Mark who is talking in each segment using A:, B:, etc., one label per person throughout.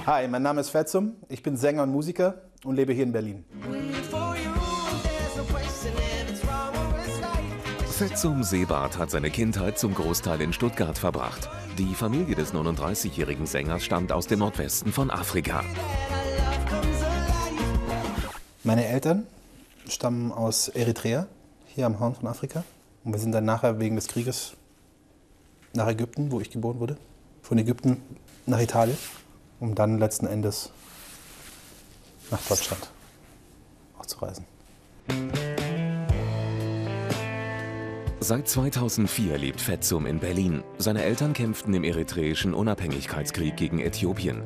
A: Hi, mein Name ist Fetsum, ich bin Sänger und Musiker und lebe hier in Berlin.
B: Fetsum Sebart hat seine Kindheit zum Großteil in Stuttgart verbracht. Die Familie des 39-jährigen Sängers stammt aus dem Nordwesten von Afrika.
A: Meine Eltern stammen aus Eritrea, hier am Horn von Afrika. Und wir sind dann nachher wegen des Krieges nach Ägypten, wo ich geboren wurde. Von Ägypten nach Italien, um dann letzten Endes nach Deutschland auch zu reisen.
B: Seit 2004 lebt Fetsum in Berlin. Seine Eltern kämpften im eritreischen Unabhängigkeitskrieg gegen Äthiopien.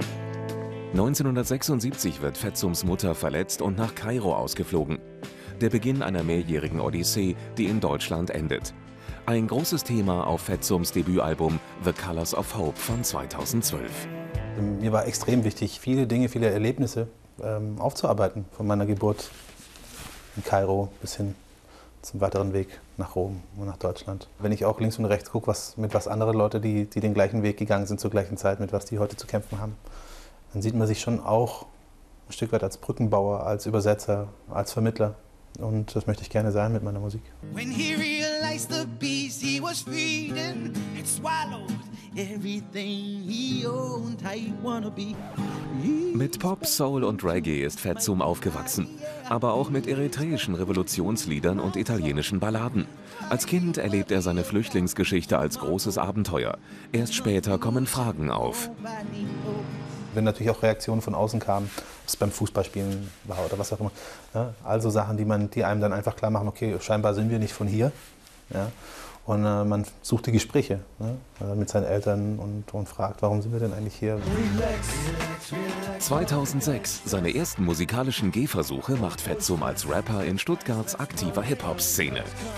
B: 1976 wird Fetsums Mutter verletzt und nach Kairo ausgeflogen. Der Beginn einer mehrjährigen Odyssee, die in Deutschland endet. Ein großes Thema auf Fetsums Debütalbum The Colors of Hope von 2012.
A: Mir war extrem wichtig, viele Dinge, viele Erlebnisse aufzuarbeiten. Von meiner Geburt in Kairo bis hin zum weiteren Weg nach Rom und nach Deutschland. Wenn ich auch links und rechts gucke, mit was andere Leute, die den gleichen Weg gegangen sind zur gleichen Zeit, mit was die heute zu kämpfen haben, dann sieht man sich schon auch ein Stück weit als Brückenbauer, als Übersetzer, als Vermittler. Und das möchte ich gerne sein mit meiner Musik.
C: When he realized the beast he was feeding had swallowed everything he owned, I wanna be.
B: Mit Pop, Soul und Reggae ist Fetsum aufgewachsen, aber auch mit eritreischen Revolutionsliedern und italienischen Balladen. Als Kind erlebt er seine Flüchtlingsgeschichte als großes Abenteuer. Erst später kommen Fragen auf.
A: Wenn natürlich auch Reaktionen von außen kamen, ob es beim Fußballspielen war oder was auch immer. Ja, also Sachen, die einem dann einfach klar machen, okay, scheinbar sind wir nicht von hier. Ja, und man sucht die Gespräche, ne, mit seinen Eltern und fragt, warum sind wir denn eigentlich hier?
B: 2006, seine ersten musikalischen Gehversuche macht Fetsum als Rapper in Stuttgarts aktiver Hip-Hop-Szene.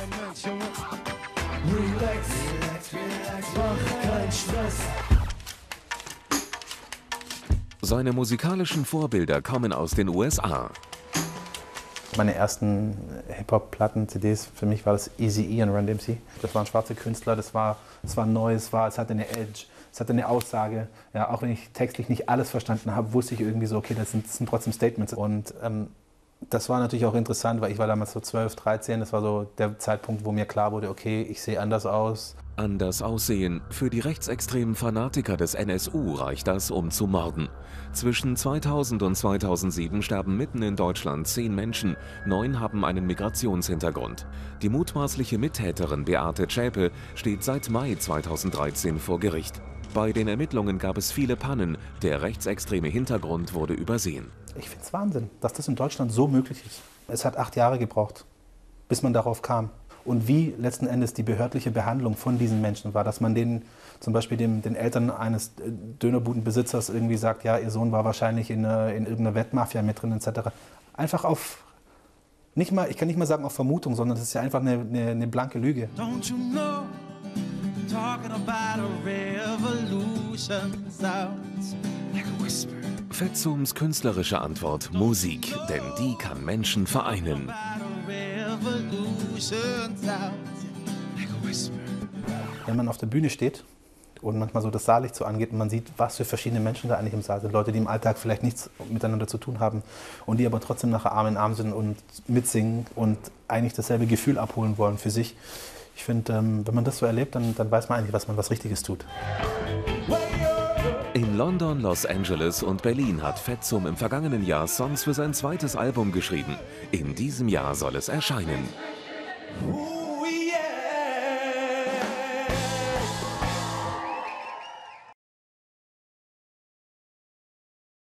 B: Seine musikalischen Vorbilder kommen aus den USA.
A: Meine ersten Hip-Hop-Platten, CDs, für mich war das Eazy-E und Run DMC. Das waren schwarze Künstler, das war neu, es hatte eine Edge, es hatte eine Aussage. Ja, auch wenn ich textlich nicht alles verstanden habe, wusste ich irgendwie so, okay, das sind trotzdem Statements. Und das war natürlich auch interessant, weil ich war damals so 12, 13, das war so der Zeitpunkt, wo mir klar wurde, okay, ich sehe anders aus.
B: Anders aussehen. Für die rechtsextremen Fanatiker des NSU reicht das, um zu morden. Zwischen 2000 und 2007 sterben mitten in Deutschland 10 Menschen, 9 haben einen Migrationshintergrund. Die mutmaßliche Mittäterin Beate Zschäpe steht seit Mai 2013 vor Gericht. Bei den Ermittlungen gab es viele Pannen, der rechtsextreme Hintergrund wurde übersehen.
A: Ich finde es Wahnsinn, dass das in Deutschland so möglich ist. Es hat 8 Jahre gebraucht, bis man darauf kam. Und wie letzten Endes die behördliche Behandlung von diesen Menschen war, dass man denen, zum Beispiel den Eltern eines Dönerbudenbesitzers irgendwie sagt, ja, ihr Sohn war wahrscheinlich in irgendeiner Wettmafia mit drin etc. Einfach auf, ich kann nicht mal sagen auf Vermutung, sondern das ist ja einfach eine blanke Lüge.
C: Don't you know, talking about a revolution sounds like a whisper.
B: Fetsums künstlerische Antwort: Musik, denn die kann Menschen vereinen.
A: Wenn man auf der Bühne steht und manchmal so das Saallicht so angeht und man sieht, was für verschiedene Menschen da eigentlich im Saal sind, Leute, die im Alltag vielleicht nichts miteinander zu tun haben und die aber trotzdem nachher Arm in Arm sind und mitsingen und eigentlich dasselbe Gefühl abholen wollen für sich. Ich finde, wenn man das so erlebt, dann weiß man eigentlich, dass man was Richtiges tut.
B: In London, Los Angeles und Berlin hat Fetsum im vergangenen Jahr Songs für sein zweites Album geschrieben. In diesem Jahr soll es erscheinen.